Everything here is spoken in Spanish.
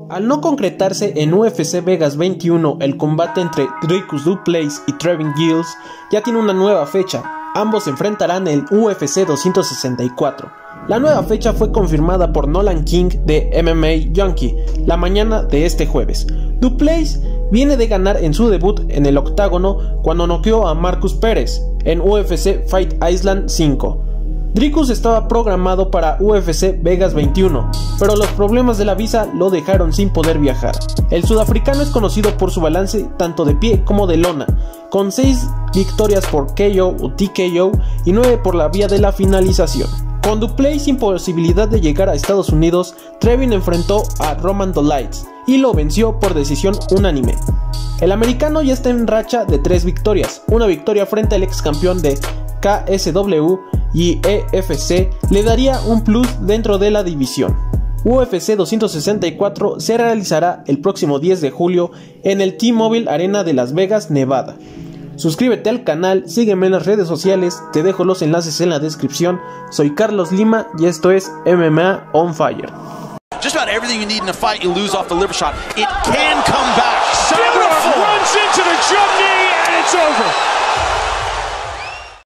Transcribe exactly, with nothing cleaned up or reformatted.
Al no concretarse en U F C Vegas veintiuno el combate entre Dricus Du Plessis y Trevin Giles, ya tiene una nueva fecha. Ambos se enfrentarán en U F C doscientos sesenta y cuatro. La nueva fecha fue confirmada por Nolan King de M M A Junkie la mañana de este jueves. Du Plessis viene de ganar en su debut en el octágono cuando noqueó a Marcus Pérez en U F C Fight Island cinco. Dricus estaba programado para U F C Vegas veintiuno, pero los problemas de la visa lo dejaron sin poder viajar. El sudafricano es conocido por su balance tanto de pie como de lona, con seis victorias por K O o T K O y nueve por la vía de la finalización. Con Du Plessis sin posibilidad de llegar a Estados Unidos, Trevin enfrentó a Roman Dolidze y lo venció por decisión unánime. El americano ya está en racha de tres victorias, una victoria frente al ex campeón de K S W y E F C le daría un plus dentro de la división. U F C doscientos sesenta y cuatro se realizará el próximo diez de julio en el T-Mobile Arena de Las Vegas, Nevada. Suscríbete al canal, sígueme en las redes sociales, te dejo los enlaces en la descripción. Soy Carlos Lima y esto es M M A On Fire. Just about everything you need in a fight you lose off the liver shot. It can come back. Beautiful. Runs into the jump knee and it's over.